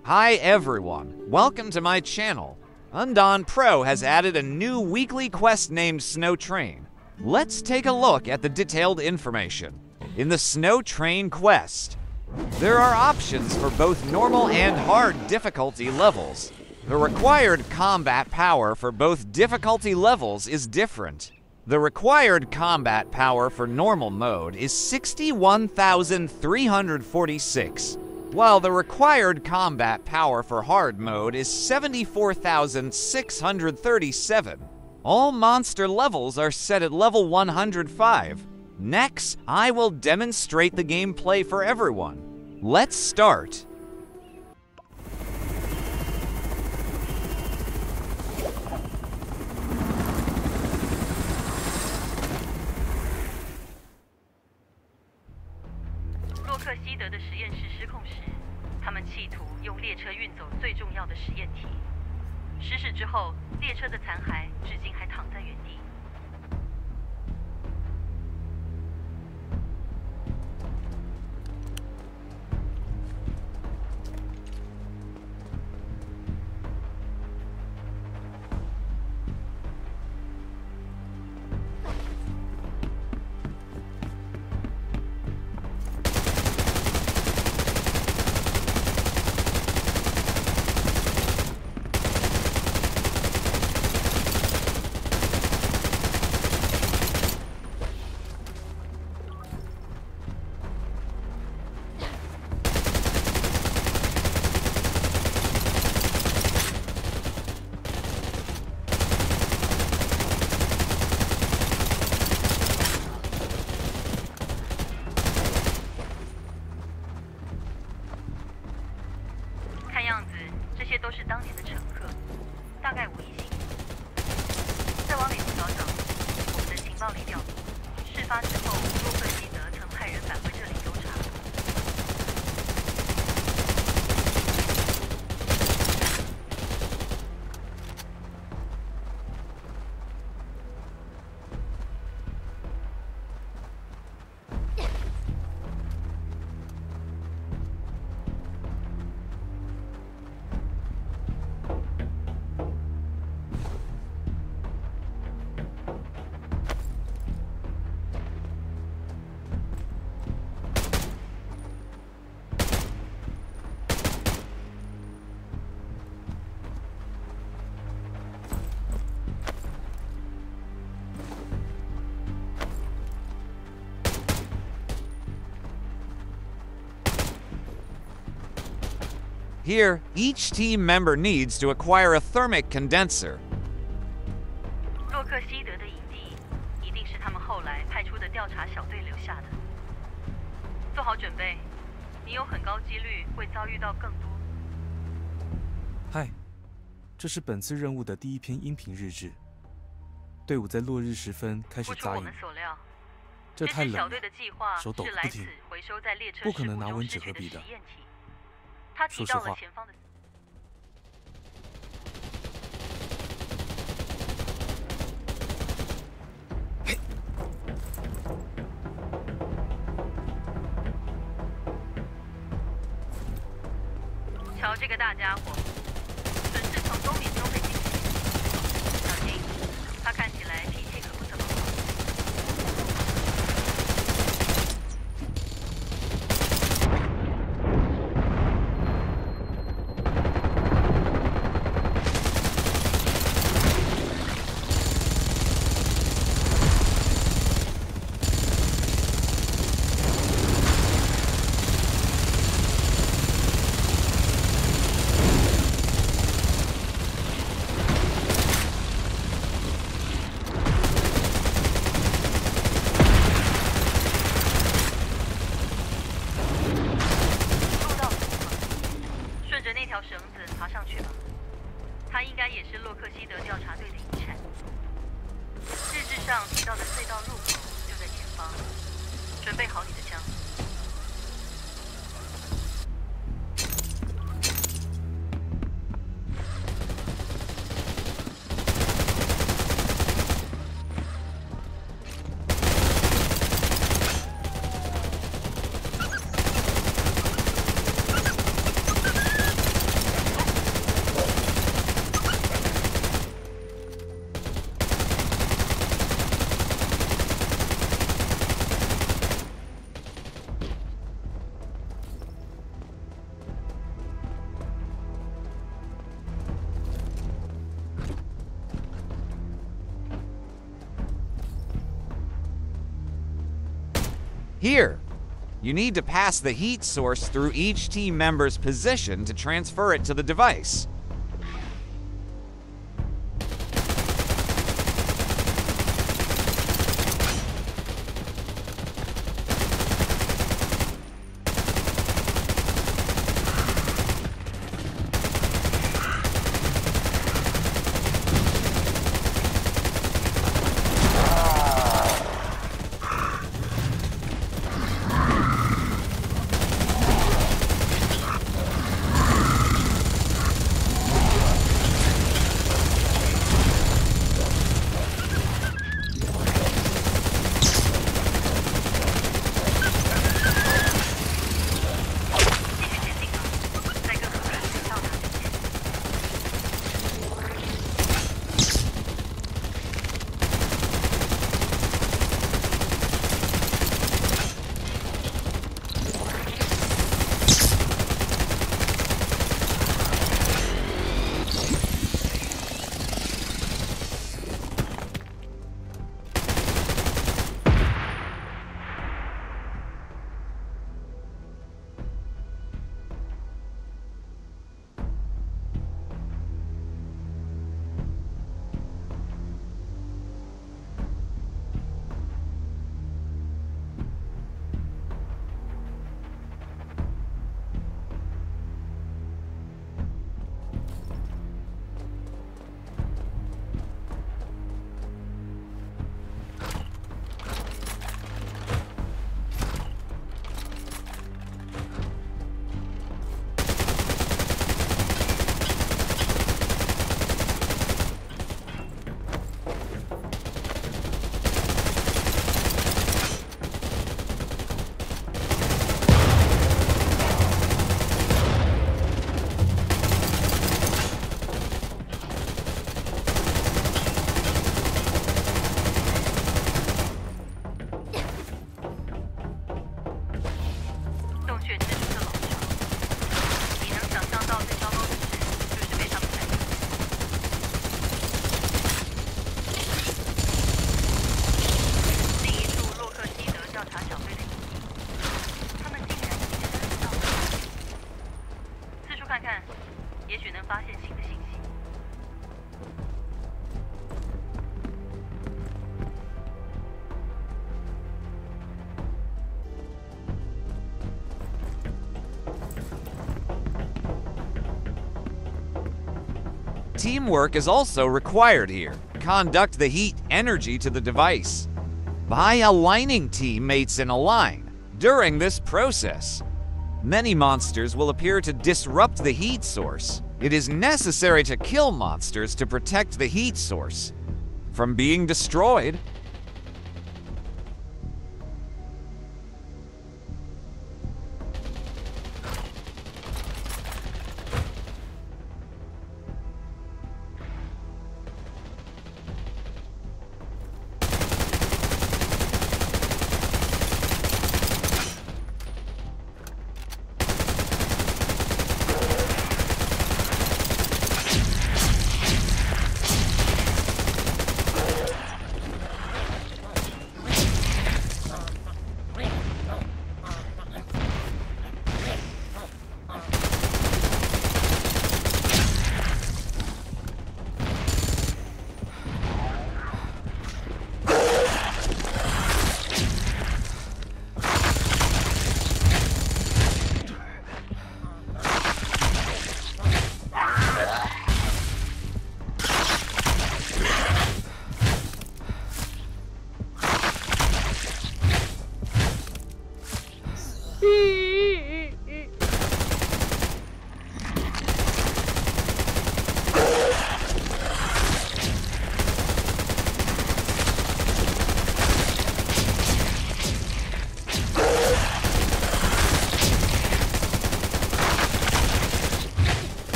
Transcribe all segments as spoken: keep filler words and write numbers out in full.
Hi everyone, welcome to my channel. Undawn Pro has added a new weekly quest named Snow Train. Let's take a look at the detailed information. In the Snow Train quest, there are options for both normal and hard difficulty levels. The required combat power for both difficulty levels is different. The required combat power for normal mode is sixty-one thousand three hundred forty-six, while the required combat power for hard mode is seventy-four thousand six hundred thirty-seven. All monster levels are set at level one hundred five. Next, I will demonstrate the gameplay for everyone. Let's start. 洛克希德的实验室失控时，他们企图用列车运走最重要的实验体。失事之后，列车的残骸至今还躺在原地。这些都是当年的乘客，大概无一幸免。再往里头找找，我们的情报里调度，事发之后，洛克希德曾派人返回这里搜查。 Here, each team member needs to acquire a thermic condenser. 洛克希德的营地一定是他们后来派出的调查小队留下的。做好准备，你有很高几率会遭遇到更多。 嗨，这是本次任务的第一篇音频日志。队伍在落日时分开始扎营。这太冷了，手抖个不停，不可能拿温纸和笔的。 说实话， 瞧这个大家伙，准是从冬眠中被惊醒。小心，他看起来脾气可不怎么好。 绳子爬上去吧，它应该也是洛克希德调查队的遗产。日志上提到的隧道入口就在前方，准备好你的枪。 Here, you need to pass the heat source through each team member's position to transfer it to the device. Teamwork is also required here. Conduct the heat energy to the device by aligning teammates in a line. During this process, many monsters will appear to disrupt the heat source. It is necessary to kill monsters to protect the heat source from being destroyed.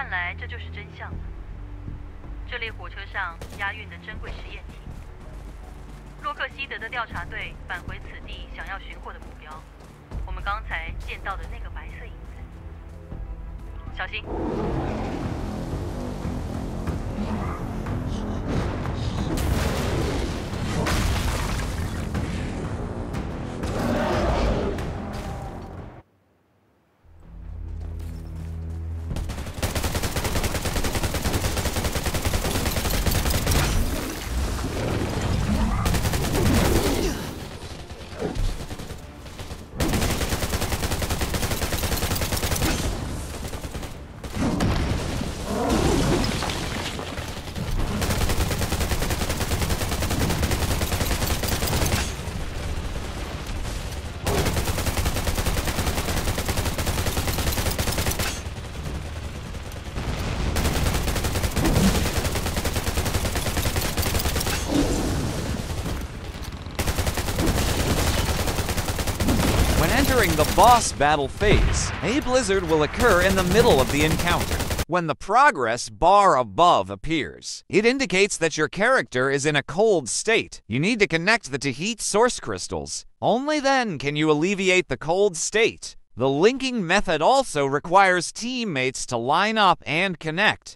看来这就是真相了。这列火车上押运的珍贵实验体，洛克希德的调查队返回此地，想要寻获的目标，我们刚才见到的那个白色影子。小心！ During the boss battle phase, a blizzard will occur in the middle of the encounter. When the progress bar above appears, it indicates that your character is in a cold state. You need to connect the Tahit source crystals. Only then can you alleviate the cold state. The linking method also requires teammates to line up and connect.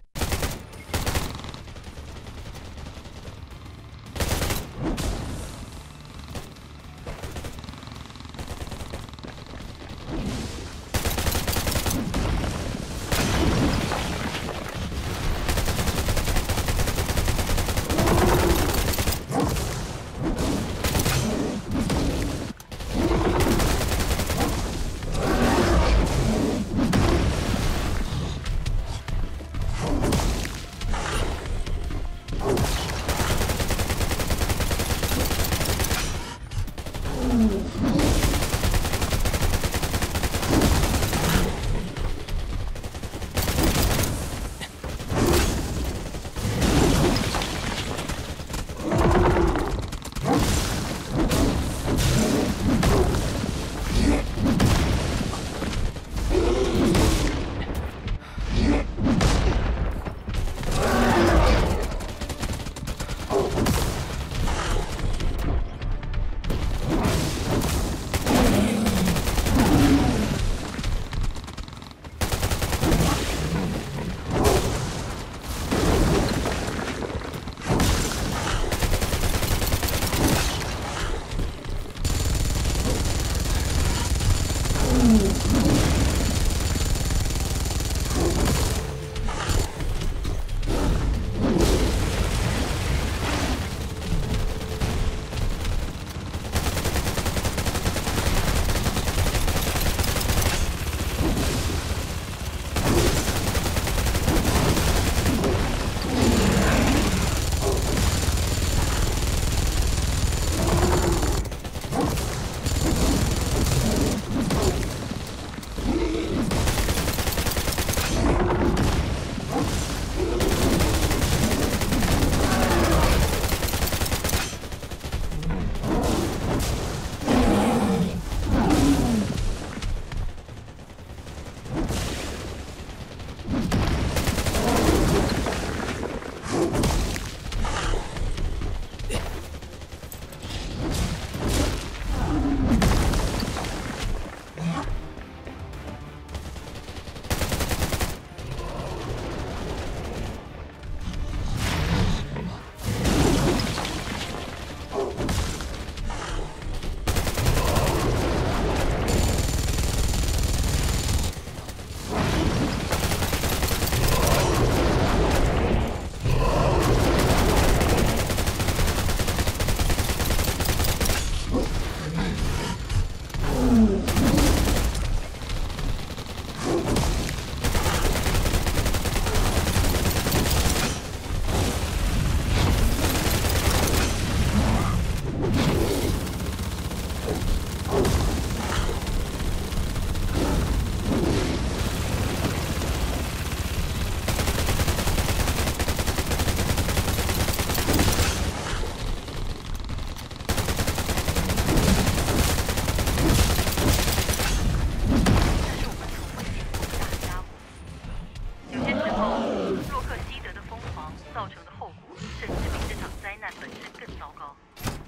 更糟糕。